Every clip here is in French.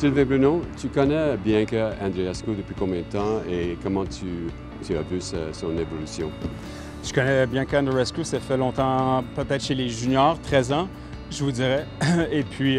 Sylvain Bruno, tu connais Bianca Andreescu depuis combien de temps et comment tu as vu son évolution? Je connais Bianca Andreescu, ça fait longtemps, peut-être chez les juniors, 13 ans, je vous dirais. Et puis,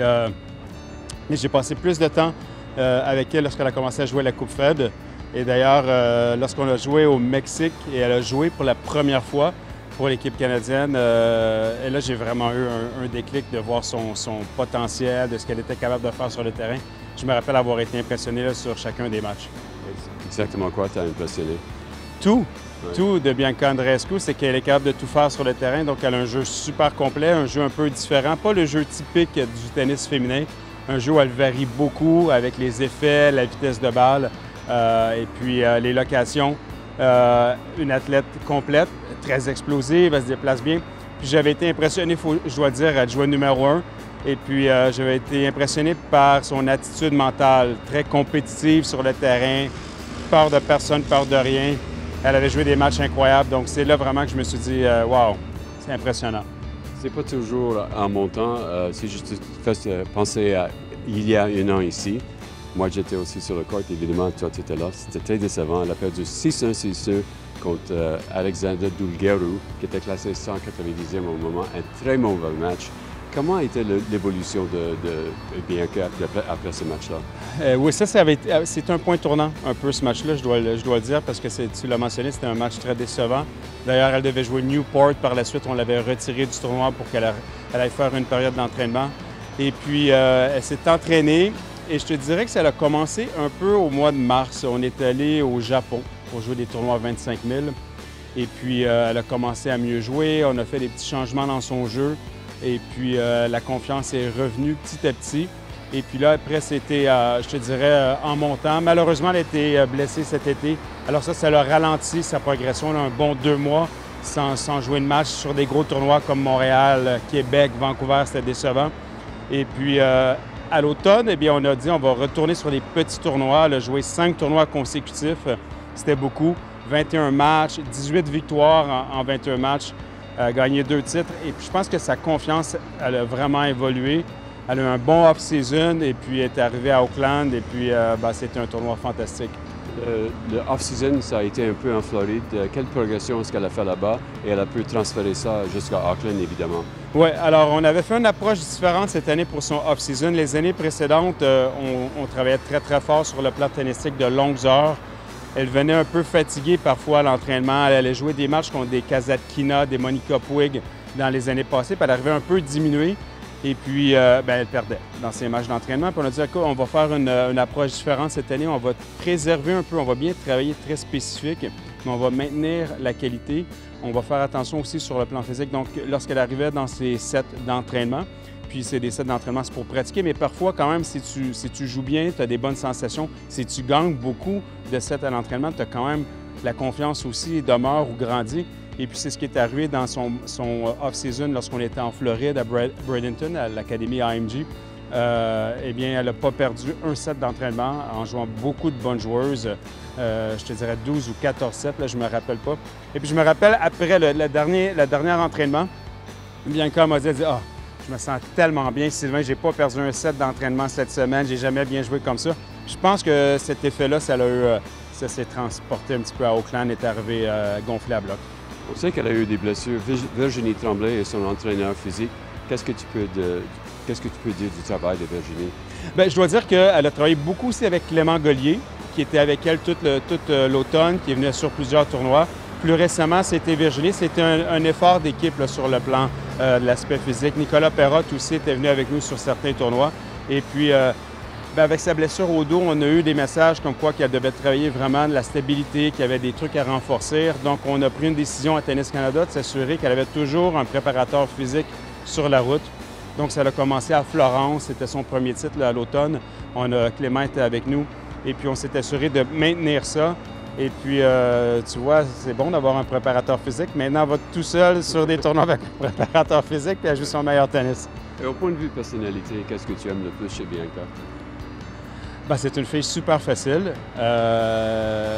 j'ai passé plus de temps avec elle lorsqu'elle a commencé à jouer à la Coupe Fed. Et d'ailleurs, lorsqu'on a joué au Mexique et elle a joué pour la première fois pour l'équipe canadienne, et là, j'ai vraiment eu un déclic de voir son potentiel, de ce qu'elle était capable de faire sur le terrain. Je me rappelle avoir été impressionné là, sur chacun des matchs. Exactement quoi t'a impressionné? Tout. Ouais. Tout de Bianca Andreescu, c'est qu'elle est capable de tout faire sur le terrain. Donc, elle a un jeu super complet, un jeu un peu différent. Pas le jeu typique du tennis féminin. Un jeu où elle varie beaucoup avec les effets, la vitesse de balle et puis les locations. Une athlète complète, très explosive, elle se déplace bien. Puis j'avais été impressionné, je dois dire, elle jouait numéro 1. Et puis j'avais été impressionné par son attitude mentale, très compétitive sur le terrain, peur de personne, peur de rien. Elle avait joué des matchs incroyables, donc c'est là vraiment que je me suis dit « wow, c'est impressionnant ». C'est pas toujours en montant. Si je te fais penser à il y a un an ici, moi j'étais aussi sur le court, évidemment, toi tu étais là. C'était très décevant. Elle a perdu 6-1, 6-2 contre Alexandra Dulgeru, qui était classée 190e au moment. Un très mauvais match. Comment a été l'évolution de Bianca après ce match-là? Oui, c'est un point tournant, un peu, ce match-là, je dois le dire, parce que tu l'as mentionné, c'était un match très décevant. D'ailleurs, elle devait jouer Newport. Par la suite, on l'avait retirée du tournoi pour qu'elle aille faire une période d'entraînement. Et puis, elle s'est entraînée, et je te dirais que ça a commencé un peu au mois de mars. On est allé au Japon pour jouer des tournois à 25 000. Et puis, elle a commencé à mieux jouer. On a fait des petits changements dans son jeu. Et puis, la confiance est revenue petit à petit. Et puis là, après, c'était, je te dirais, en montant. Malheureusement, elle a été blessée cet été. Alors ça l'a ralenti sa progression, là, un bon 2 mois sans jouer de match sur des gros tournois comme Montréal, Québec, Vancouver, c'était décevant. Et puis, à l'automne, eh bien, on a dit on va retourner sur des petits tournois. Elle a joué 5 tournois consécutifs. C'était beaucoup. 21 matchs, 18 victoires en 21 matchs. Gagné 2 titres. Et puis, je pense que sa confiance, elle a vraiment évolué. Elle a eu un bon off-season et puis elle est arrivée à Auckland et puis c'était un tournoi fantastique. Le off-season, ça a été un peu en Floride. Quelle progression est-ce qu'elle a fait là-bas? Et elle a pu transférer ça jusqu'à Auckland, évidemment. Oui, alors on avait fait une approche différente cette année pour son off-season. Les années précédentes, on travaillait très, très fort sur le plan tennistique de longues heures. Elle venait un peu fatiguée parfois à l'entraînement. Elle allait jouer des matchs contre des Kasatkina, des Monica Puig dans les années passées. Puis elle arrivait un peu diminuée. Et puis, elle perdait dans ses matchs d'entraînement. Puis on a dit, OK, on va faire une approche différente cette année. On va préserver un peu, on va bien travailler très spécifique, mais on va maintenir la qualité. On va faire attention aussi sur le plan physique. Donc, lorsqu'elle arrivait dans ses sets d'entraînement, puis c'est des sets d'entraînement, c'est pour pratiquer, mais parfois, quand même, si tu joues bien, tu as des bonnes sensations. Si tu gagnes beaucoup de sets à l'entraînement, tu as quand même la confiance aussi demeure ou grandit. Et puis, c'est ce qui est arrivé dans son off-season lorsqu'on était en Floride, à Bradenton, à l'Académie AMG. Eh bien, elle n'a pas perdu un set d'entraînement en jouant beaucoup de bonnes joueuses. Je te dirais 12 ou 14 sets, là, je ne me rappelle pas. Et puis, je me rappelle, après le dernier entraînement, Bianca m'a dit « Ah, je me sens tellement bien, Sylvain, j'ai pas perdu un set d'entraînement cette semaine, j'ai jamais bien joué comme ça. » Je pense que cet effet-là, ça s'est transporté un petit peu à Auckland, est arrivé gonflé à bloc. On sait qu'elle a eu des blessures. Virginie Tremblay est son entraîneur physique. Qu'est-ce que tu peux dire du travail de Virginie? Bien, je dois dire qu'elle a travaillé beaucoup aussi avec Clément Gaulier, qui était avec elle toute l'automne, qui est venu sur plusieurs tournois. Plus récemment, c'était Virginie. C'était un effort d'équipe sur le plan de l'aspect physique. Nicolas Perrotte aussi était venu avec nous sur certains tournois. Et puis, avec sa blessure au dos, on a eu des messages comme quoi qu'elle devait travailler vraiment de la stabilité, qu'il y avait des trucs à renforcer. Donc, on a pris une décision à Tennis Canada de s'assurer qu'elle avait toujours un préparateur physique sur la route. Donc, ça a commencé à Florence. C'était son premier titre là, à l'automne. Clément était avec nous. Et puis, on s'est assuré de maintenir ça. Et puis, tu vois, c'est bon d'avoir un préparateur physique. Maintenant, elle va tout seul sur des tournois avec un préparateur physique puis elle joue son meilleur tennis. Et au point de vue personnalité, qu'est-ce que tu aimes le plus chez Bianca? Bien, c'est une fille super facile, un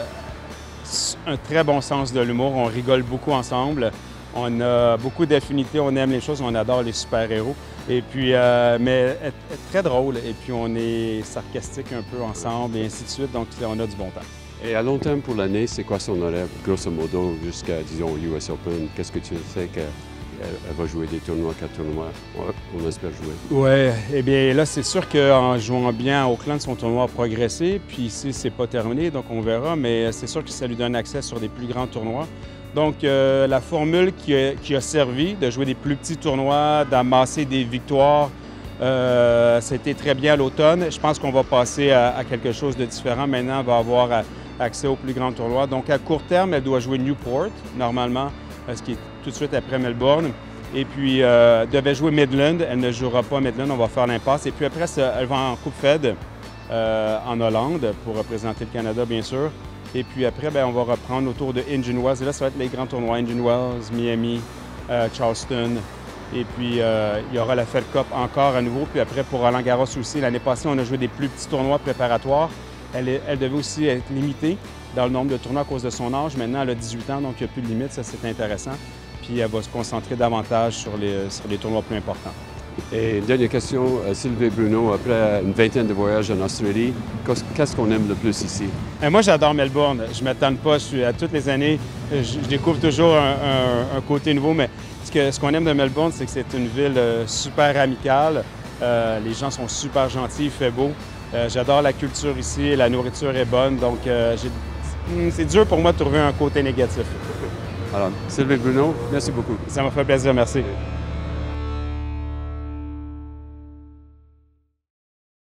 très bon sens de l'humour, on rigole beaucoup ensemble, on a beaucoup d'affinités, on aime les choses, on adore les super-héros. Et puis, mais elle est très drôle. Et puis, on est sarcastique un peu ensemble et ainsi de suite. Donc, on a du bon temps. Et à long terme pour l'année, c'est quoi son horaire, grosso modo, jusqu'à, disons, US Open? Qu'est-ce que tu sais qu'elle va jouer des tournois, 4 tournois? On espère jouer. Oui, eh bien là, c'est sûr qu'en jouant bien à Auckland, son tournoi a progressé. Puis ici, c'est pas terminé, donc on verra. Mais c'est sûr que ça lui donne accès sur des plus grands tournois. Donc, la formule qui a servi de jouer des plus petits tournois, d'amasser des victoires, c'était très bien à l'automne. Je pense qu'on va passer à quelque chose de différent. Maintenant, elle va avoir accès aux plus grands tournois. Donc, à court terme, elle doit jouer Newport, normalement, ce qui est tout de suite après Melbourne. Et puis, devait jouer Midland. Elle ne jouera pas Midland, on va faire l'impasse. Et puis après, elle va en Coupe Fed en Hollande pour représenter le Canada, bien sûr. Et puis après, bien, on va reprendre autour de Indian Wells. Et là, ça va être les grands tournois, Indian Wells, Miami, Charleston. Et puis, il y aura la Fed Cup encore à nouveau. Puis après, pour Roland Garros aussi, l'année passée, on a joué des plus petits tournois préparatoires. Elle devait aussi être limitée dans le nombre de tournois à cause de son âge. Maintenant, elle a 18 ans, donc il n'y a plus de limite. Ça, c'est intéressant. Puis elle va se concentrer davantage sur les tournois plus importants. Et une dernière question, Sylvie Bruno, après une vingtaine de voyages en Australie, qu'est-ce qu'on aime le plus ici? Moi, j'adore Melbourne. Je ne m'attends pas. À toutes les années, je découvre toujours un côté nouveau. Mais ce qu'on aime de Melbourne, c'est que c'est une ville super amicale. Les gens sont super gentils, il fait beau. J'adore la culture ici, la nourriture est bonne. Donc, c'est dur pour moi de trouver un côté négatif. Alors, Sylvie Bruno, merci beaucoup. Ça m'a fait plaisir, merci.